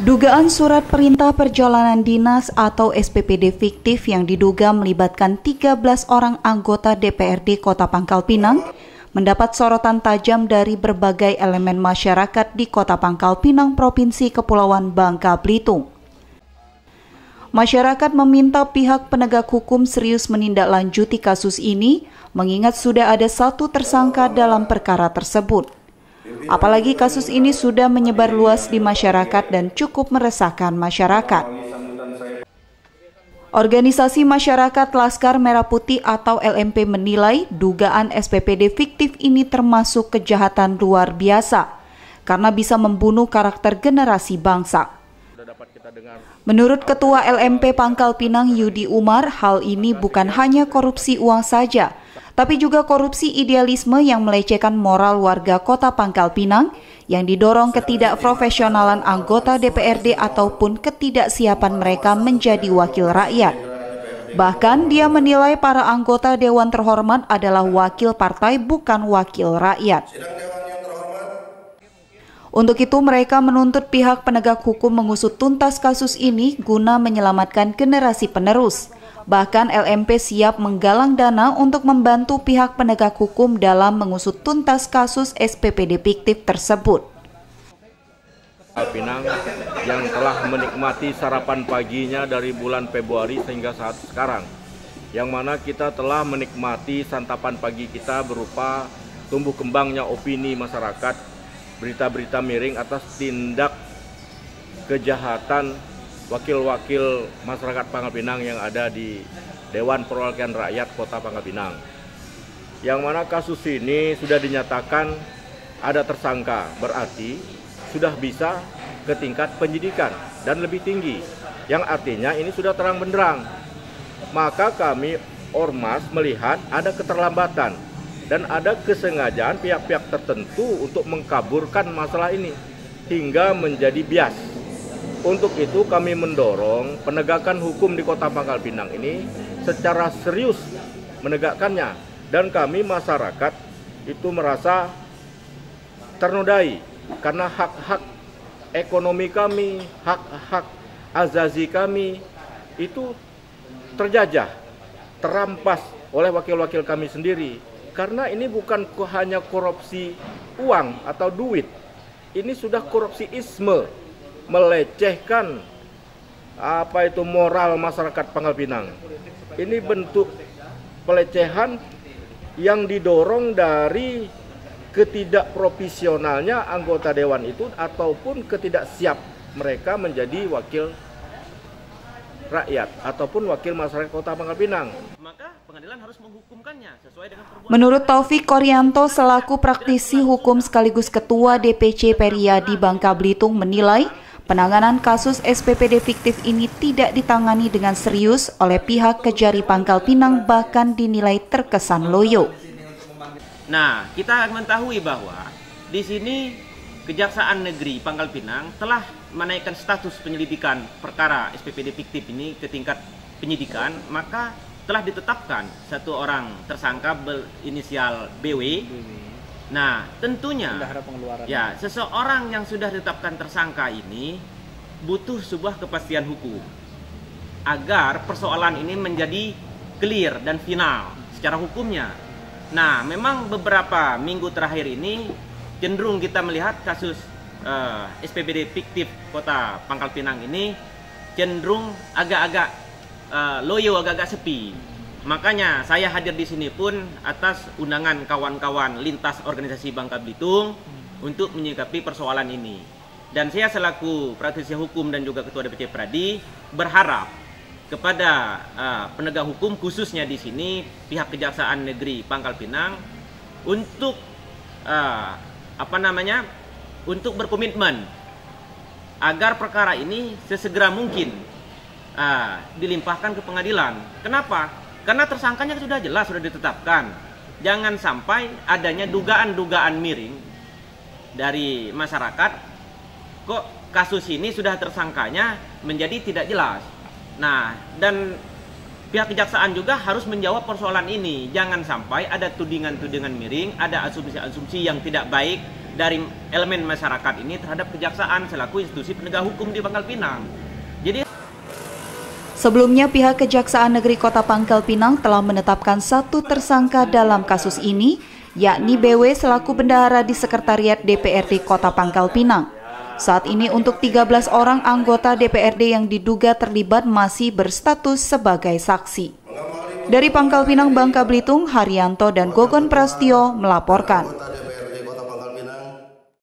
Dugaan surat perintah perjalanan dinas atau SPPD fiktif yang diduga melibatkan 13 orang anggota DPRD Kota Pangkal Pinang mendapat sorotan tajam dari berbagai elemen masyarakat di Kota Pangkal Pinang, Provinsi Kepulauan Bangka Belitung. Masyarakat meminta pihak penegak hukum serius menindaklanjuti kasus ini, mengingat sudah ada satu tersangka dalam perkara tersebut. Apalagi kasus ini sudah menyebar luas di masyarakat dan cukup meresahkan masyarakat. Organisasi Masyarakat Laskar Merah Putih atau LMP menilai dugaan SPPD fiktif ini termasuk kejahatan luar biasa karena bisa membunuh karakter generasi bangsa. Menurut Ketua LMP Pangkal Pinang Yudi Umar, hal ini bukan hanya korupsi uang saja, tapi juga korupsi idealisme yang melecehkan moral warga Kota Pangkal Pinang yang didorong ketidakprofesionalan anggota DPRD ataupun ketidaksiapan mereka menjadi wakil rakyat. Bahkan dia menilai para anggota Dewan Terhormat adalah wakil partai bukan wakil rakyat. Untuk itu mereka menuntut pihak penegak hukum mengusut tuntas kasus ini guna menyelamatkan generasi penerus. Bahkan LMP siap menggalang dana untuk membantu pihak penegak hukum dalam mengusut tuntas kasus SPPD fiktif tersebut. Pinang yang telah menikmati sarapan paginya dari bulan Februari hingga saat sekarang, yang mana kita telah menikmati santapan pagi kita berupa tumbuh kembangnya opini masyarakat, berita-berita miring atas tindak kejahatan wakil-wakil masyarakat Pangkal Pinang yang ada di Dewan Perwakilan Rakyat Kota Pangkal Pinang. Yang mana kasus ini sudah dinyatakan ada tersangka, berarti sudah bisa ke tingkat penyidikan dan lebih tinggi, yang artinya ini sudah terang benderang. Maka kami Ormas melihat ada keterlambatan dan ada kesengajaan pihak-pihak tertentu untuk mengkaburkan masalah ini hingga menjadi bias. Untuk itu kami mendorong penegakan hukum di Kota Pangkal Pinang ini secara serius menegakkannya, dan kami masyarakat itu merasa ternodai karena hak-hak ekonomi kami, hak-hak azazi kami itu terjajah, terampas oleh wakil-wakil kami sendiri. Karena ini bukan hanya korupsi uang atau duit, ini sudah korupsiisme, melecehkan moral masyarakat Pangkal Pinang. Ini bentuk pelecehan yang didorong dari ketidakprofesionalnya anggota dewan itu ataupun ketidaksiap mereka menjadi wakil rakyat ataupun wakil masyarakat Kota Pangkal Pinang. Maka pengadilan harus menghukumkannya sesuai dengan perbuatan. Menurut Taufik Koryanto selaku praktisi hukum sekaligus Ketua DPC Peria di Bangka Belitung menilai penanganan kasus SPPD fiktif ini tidak ditangani dengan serius oleh pihak Kejari Pangkal Pinang, bahkan dinilai terkesan loyo. Nah, kita mengetahui bahwa di sini Kejaksaan Negeri Pangkal Pinang telah menaikkan status penyelidikan perkara SPPD fiktif ini ke tingkat penyidikan, maka telah ditetapkan satu orang tersangka berinisial BW. Nah, tentunya ya seseorang yang sudah ditetapkan tersangka ini butuh sebuah kepastian hukum agar persoalan ini menjadi clear dan final secara hukumnya. Nah, memang beberapa minggu terakhir ini cenderung kita melihat kasus SPPD fiktif Kota Pangkal Pinang ini cenderung agak-agak loyo, agak-agak sepi. Makanya saya hadir di sini pun atas undangan kawan-kawan lintas organisasi Bangka Belitung untuk menyikapi persoalan ini. Dan saya selaku praktisi hukum dan juga Ketua DPC Pradi berharap kepada penegak hukum khususnya di sini pihak Kejaksaan Negeri Pangkal Pinang untuk untuk berkomitmen agar perkara ini sesegera mungkin dilimpahkan ke pengadilan. Kenapa? Karena tersangkanya sudah jelas, sudah ditetapkan. Jangan sampai adanya dugaan-dugaan miring dari masyarakat, kok kasus ini sudah tersangkanya menjadi tidak jelas. Nah, dan pihak kejaksaan juga harus menjawab persoalan ini. Jangan sampai ada tudingan-tudingan miring, ada asumsi-asumsi yang tidak baik dari elemen masyarakat ini terhadap kejaksaan selaku institusi penegak hukum di Pangkal Pinang. Jadi sebelumnya pihak Kejaksaan Negeri Kota Pangkal Pinang telah menetapkan 1 tersangka dalam kasus ini, yakni BW selaku bendahara di Sekretariat DPRD Kota Pangkal Pinang. Saat ini untuk 13 orang anggota DPRD yang diduga terlibat masih berstatus sebagai saksi. Dari Pangkal Pinang, Bangka Belitung, Haryanto dan Gogon Prastio melaporkan.